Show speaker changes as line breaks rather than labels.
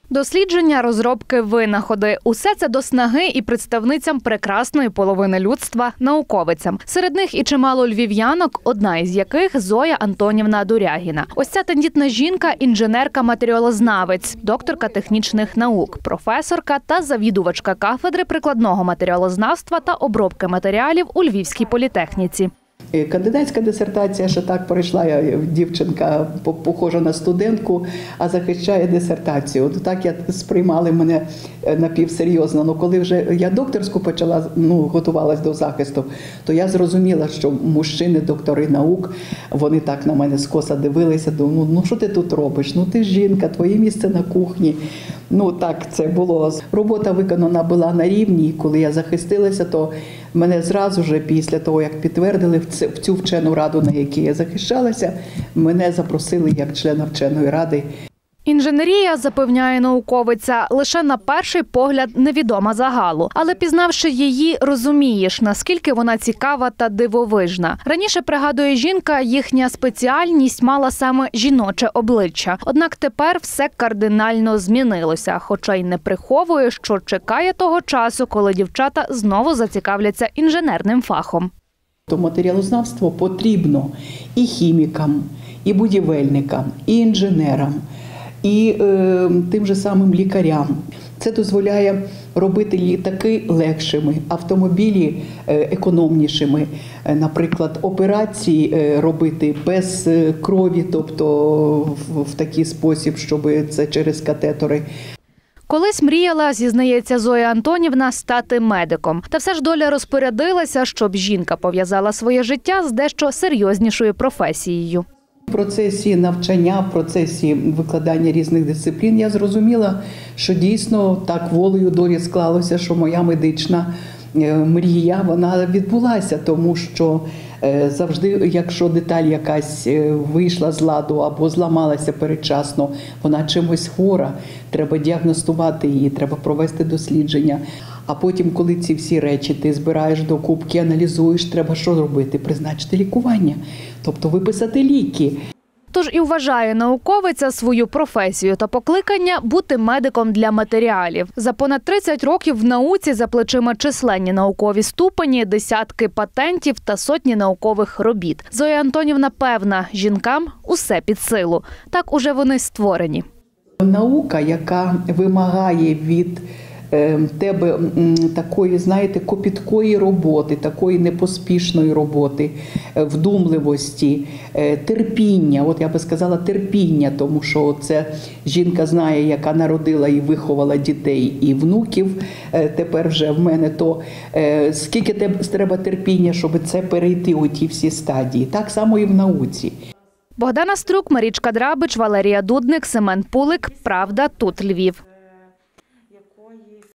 Дослідження, розробки, винаходи – усе це до снаги і представницям прекрасної половини людства – науковицям. Серед них і чимало львів'янок, одна із яких – Зоя Антонівна Дурягіна. Ось ця тендітна жінка – інженерка-матеріалознавець, докторка технічних наук, професорка та завідувачка кафедри прикладного матеріалознавства та обробки матеріалів у Львівській політехніці.
Кандидатська дисертація, що так пройшла, я дівчинка похожа на студентку, а захищає дисертацію. Так я сприймали мене напівсерйозно. Но коли вже я докторську почала, готувалась до захисту, то я зрозуміла, що мужчини, доктори наук, вони так на мене скоса дивилися, думали, ну що ти тут робиш? Ну ти ж жінка, твоє місце на кухні. Так це було. Робота виконана була на рівні, і коли я захистилася, то мене зразу ж після того, як підтвердили в цю вчену раду, на якій я захищалася, мене запросили як члена вченої ради.
Інженерія, запевняє науковиця, лише на перший погляд невідома загалу. Але пізнавши її, розумієш, наскільки вона цікава та дивовижна. Раніше, пригадує жінка, їхня спеціальність мала саме жіноче обличчя. Однак тепер все кардинально змінилося, хоча й не приховує, що чекає того часу, коли дівчата знову зацікавляться інженерним фахом.
То матеріалознавство потрібно і хімікам, і будівельникам, і інженерам, і тим же самим лікарям. Це дозволяє робити літаки легшими, автомобілі економнішими. Наприклад, операції робити без крові, тобто в такий спосіб, щоб це через катетери.
Колись мріяла, зізнається Зоя Антонівна, стати медиком. Та все ж доля розпорядилася, щоб жінка пов'язала своє життя з дещо серйознішою професією.
В процесі навчання, в процесі викладання різних дисциплін я зрозуміла, що дійсно так волею долі склалося, що моя медична мрія, вона відбулася, тому що завжди, якщо деталь якась вийшла з ладу або зламалася передчасно, вона чимось хвора, треба діагностувати її, треба провести дослідження. А потім, коли ці всі речі ти збираєш докупки, аналізуєш, треба що робити? Призначити лікування, тобто виписати ліки.
Тож і вважає науковиця свою професію та покликання бути медиком для матеріалів. За понад 30 років в науці за плечима численні наукові ступені, десятки патентів та сотні наукових робіт. Зоя Антонівна певна, жінкам усе під силу. Так уже вони створені.
Наука, яка вимагає від тебе такої, знаєте, копіткої роботи, такої непоспішної роботи, вдумливості, терпіння. От я би сказала терпіння, тому що це жінка знає, яка народила і виховала дітей і внуків. Тепер вже в мене то скільки треба терпіння, щоб це перейти у ті всі стадії. Так само і в науці.
Богдана Струк, Марічка Драбич, Валерія Дудник, Семен Пулик. Правда, тут Львів.